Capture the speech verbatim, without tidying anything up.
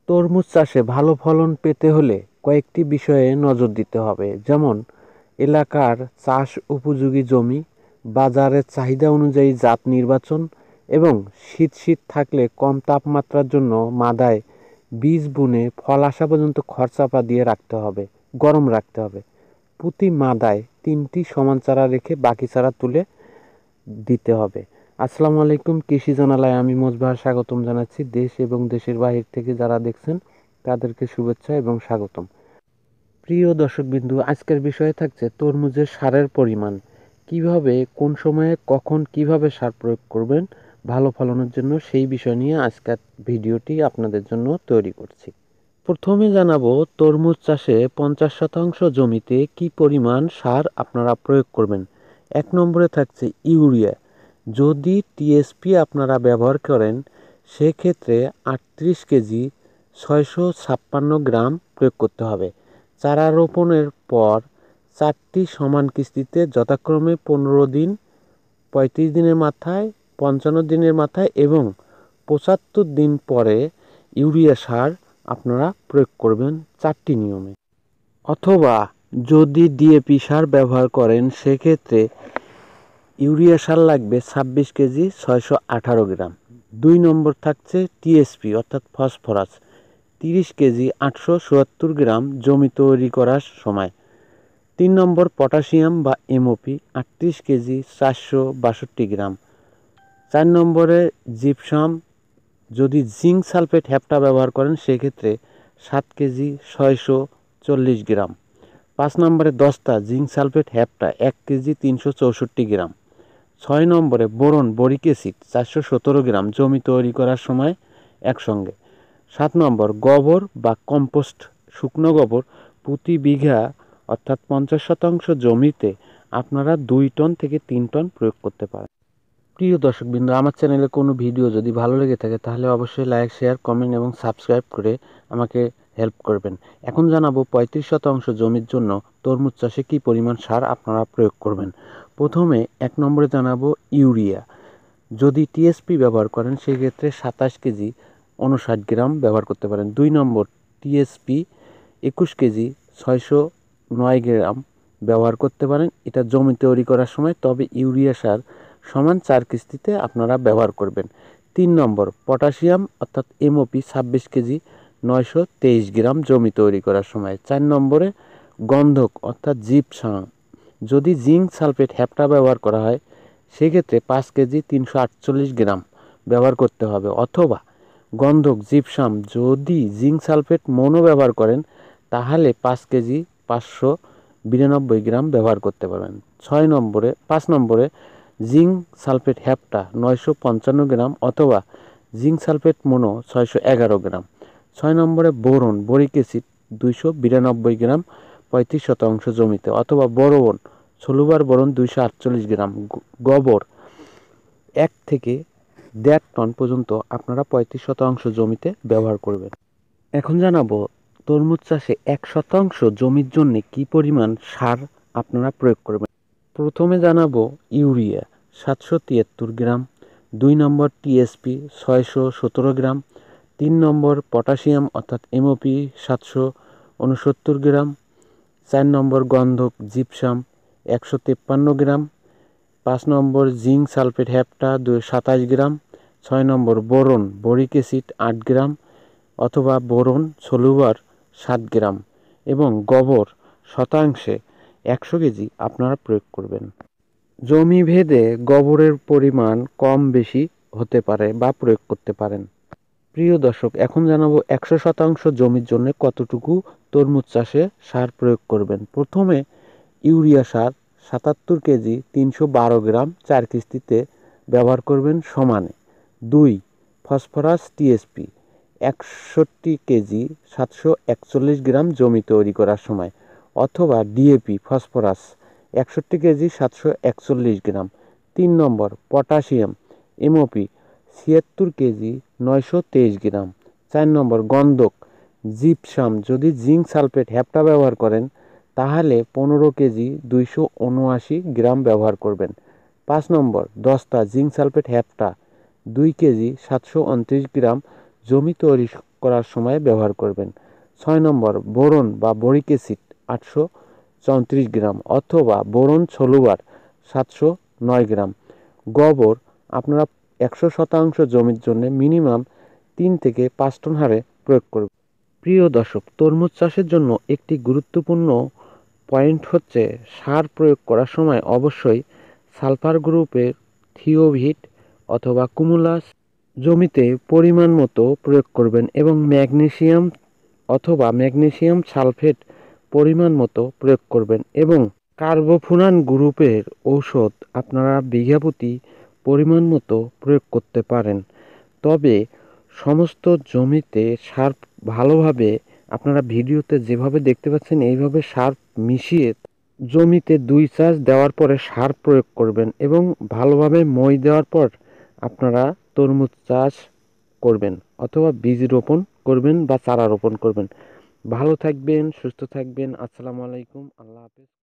তরমুজ চাষে ভালো ফলন পেতে হলে কয়েকটি বিষয়ে নজর দিতে হবে, যেমন এলাকার চাষ উপযোগী জমি, বাজারের চাহিদা অনুযায়ী জাত নির্বাচন এবং শীত শীত থাকলে কম তাপমাত্রার জন্য মাদায় বীজ বুনে ফল আসা পর্যন্ত খরচাপা দিয়ে রাখতে হবে, গরম রাখতে হবে। প্রতি মাদায় তিনটি সমান চারা রেখে বাকি চারা তুলে দিতে হবে। আসসালামু আলাইকুম, কৃষি জানালায় আমি মোজবাহ স্বাগতম জানাচ্ছি। দেশ এবং দেশের বাহির থেকে যারা দেখছেন তাদেরকে শুভেচ্ছা এবং স্বাগতম। প্রিয় দর্শকবিন্দু, আজকের বিষয়ে থাকছে তরমুজের সারের পরিমাণ, কিভাবে, কোন সময়ে, কখন, কিভাবে সার প্রয়োগ করবেন ভালো ফলনের জন্য, সেই বিষয় নিয়ে আজকের ভিডিওটি আপনাদের জন্য তৈরি করছি। প্রথমে জানাবো তরমুজ চাষে পঞ্চাশ শতাংশ জমিতে কি পরিমাণ সার আপনারা প্রয়োগ করবেন। এক নম্বরে থাকছে ইউরিয়া। যদি টিএসপি আপনারা ব্যবহার করেন সেক্ষেত্রে আটত্রিশ কেজি ছয়শো ছাপ্পান্ন গ্রাম প্রয়োগ করতে হবে। চারা রোপণের পর চারটি সমান কিস্তিতে যথাক্রমে পনেরো দিন, পঁয়ত্রিশ দিনের মাথায়, পঞ্চান্ন দিনের মাথায় এবং পঁচাত্তর দিন পরে ইউরিয়া সার আপনারা প্রয়োগ করবেন চারটি নিয়মে। অথবা যদি ডিএপি সার ব্যবহার করেন সেক্ষেত্রে ইউরিয়া সার লাগবে ছাব্বিশ কেজি ছয়শো আঠারো গ্রাম। দুই নম্বর থাকছে টিএসপি অর্থাৎ ফসফরাস, তিরিশ কেজি আটশো চুয়াত্তর গ্রাম জমি তৈরি করার সময়। তিন নম্বর পটাশিয়াম বা এমওপি আটত্রিশ কেজি চারশো বাষট্টি গ্রাম। চার নম্বরে জিপসাম, যদি জিঙ্ক সালফেট হ্যাপটা ব্যবহার করেন সেক্ষেত্রে সাত কেজি ছয়শো চল্লিশ গ্রাম। পাঁচ নম্বরে দস্তা জিঙ্ক সালফেট হ্যাপটা এক কেজি তিনশো চৌষট্টি গ্রাম। ছয় নম্বরে বোরন বরিক অ্যাসিড চারশো সতেরো গ্রাম জমি তৈরি করার সময় একসঙ্গে। সাত নম্বর গোবর বা কম্পোস্ট শুকনো গোবর প্রতি বিঘা অর্থাৎ পঞ্চাশ শতাংশ জমিতে আপনারা দুই টন থেকে তিন টন প্রয়োগ করতে পারেন। প্রিয় দর্শকবৃন্দ, আমার চ্যানেলে কোনো ভিডিও যদি ভালো লেগে থাকে তাহলে অবশ্যই লাইক, শেয়ার, কমেন্ট এবং সাবস্ক্রাইব করে আমাকে হেল্প করবেন। এখন জানাবো পঁয়ত্রিশ শতাংশ জমির জন্য তরমুজ চাষে কী পরিমাণ সার আপনারা প্রয়োগ করবেন। প্রথমে এক নম্বরে জানাবো ইউরিয়া। যদি টিএসপি ব্যবহার করেন সেক্ষেত্রে সাতাশ কেজি উনষাট গ্রাম ব্যবহার করতে পারেন। দুই নম্বর টিএসপি একুশ কেজি ছয়শো নয় গ্রাম ব্যবহার করতে পারেন, এটা জমি তৈরি করার সময়। তবে ইউরিয়া সার সমান চার কিস্তিতে আপনারা ব্যবহার করবেন। তিন নম্বর পটাশিয়াম অর্থাৎ এমওপি ছাব্বিশ কেজি নয়শো তেইশ গ্রাম জমি তৈরি করার সময়। চার নম্বরে গন্ধক অর্থাৎ জিপসাম, যদি জিঙ্ক সালফেট হ্যাপটা ব্যবহার করা হয় সেক্ষেত্রে পাঁচ কেজি তিনশো আটচল্লিশ গ্রাম ব্যবহার করতে হবে। অথবা গন্ধক জিপসাম যদি জিঙ্ক সালফেট মনো ব্যবহার করেন তাহলে পাঁচ কেজি পাঁচশো বিরানব্বই গ্রাম ব্যবহার করতে পারবেন। ছয় নম্বরে পাঁচ নম্বরে জিঙ্ক সালফেট হ্যাপটা নয়শো পঞ্চান্ন গ্রাম অথবা জিঙ্ক সালফেট মনো ছয়শো এগারো গ্রাম। ছয় নম্বরে বোরন বরিক অ্যাসিড দুইশো বিরানব্বই গ্রাম পঁয়ত্রিশ শতাংশ জমিতে, অথবা বোরন ষোলোবার বোরন দুইশো আটচল্লিশ গ্রাম। গোবর এক থেকে দেড় টন পর্যন্ত আপনারা পঁয়ত্রিশ শতাংশ জমিতে ব্যবহার করবেন। এখন জানাবো তরমুজ চাষে এক শতাংশ জমির জন্য কি পরিমাণ সার আপনারা প্রয়োগ করবেন। প্রথমে জানাবো ইউরিয়া সাতশো তিয়াত্তর গ্রাম। দুই নম্বর টিএসপি ছয়শো সতেরো গ্রাম। তিন নম্বর পটাশিয়াম অর্থাৎ এমওপি সাতশো উনসত্তর গ্রাম। চার নম্বর গন্ধক জিপসাম একশো তেপ্পান্ন গ্রাম। পাঁচ নম্বর জিঙ্ক সালফেট হ্যাপটা দুই সাতাশ গ্রাম। ছয় নম্বর বোরন বরিক অ্যাসিড আট গ্রাম অথবা বোরন ষোলোবার সাত গ্রাম এবং গোবর শতাংশে একশো কেজি আপনারা প্রয়োগ করবেন। জমি ভেদে গোবরের পরিমাণ কম বেশি হতে পারে বা প্রয়োগ করতে পারেন। প্রিয় দর্শক, এখন জানাবো একশো শতাংশ জমির জন্য কতটুকু তরমুজ চাষে সার প্রয়োগ করবেন। প্রথমে ইউরিয়া সার সাতাত্তর কেজি তিনশো বারো গ্রাম চার কিস্তিতে ব্যবহার করবেন সমানে। দুই ফসফরাস টিএসপি একষট্টি কেজি সাতশো একচল্লিশ গ্রাম জমি তৈরি করার সময়, অথবা ডিএপি ফসফরাস একষট্টি কেজি সাতশো একচল্লিশ গ্রাম। তিন নম্বর পটাশিয়াম এমওপি ছিয়াত্তর কেজি নয়শো তেইশ গ্রাম। চার নম্বর গন্ধক জিপসাম, যদি জিঙ্ক সালফেট হ্যাপটা ব্যবহার করেন তাহলে পনেরো কেজি দুইশো উনআশি গ্রাম ব্যবহার করবেন। পাঁচ নম্বর দস্তা জিঙ্ক সালফেট হ্যাপটা দুই কেজি সাতশো উনত্রিশ গ্রাম জমি তৈরি করার সময় ব্যবহার করবেন। ছয় নম্বর, বোরন বা বরিক অ্যাসিড আটশো চৌত্রিশ গ্রাম অথবা বোরন সলুবার সাতশো নয় গ্রাম। গোবর আপনারা একশো শতাংশ জমির জন্য মিনিমাম তিন থেকে পাঁচ টন হারে প্রয়োগ করবেন। প্রিয় দর্শক, তরমুজ চাষের জন্য একটি গুরুত্বপূর্ণ পয়েন্ট হচ্ছে সার প্রয়োগ করার সময় অবশ্যই সালফার গ্রুপের থিওভিট অথবা কুমুলাস জমিতে পরিমাণ মতো প্রয়োগ করবেন এবং ম্যাগনেসিয়াম অথবা ম্যাগনেসিয়াম সালফেট পরিমাণ মতো প্রয়োগ করবেন এবং কার্বোফুরান গ্রুপের ঔষধ আপনারা বিঘা প্রতি পরিমাণ মতো প্রয়োগ করতে পারেন। তবে সমস্ত জমিতে সার ভালোভাবে আপনারা ভিডিওতে যেভাবে দেখতে পাচ্ছেন এইভাবে সার মিশিয়ে জমিতে দুই চাষ দেওয়ার পরে সার প্রয়োগ করবেন এবং ভালোভাবে মই দেওয়ার পর আপনারা তরমুজ চাষ করবেন অথবা বীজ রোপণ করবেন বা চারা রোপণ করবেন। ভালো থাকবেন, সুস্থ থাকবেন। আসসালামু আলাইকুম, আল্লাহ হাফেজ।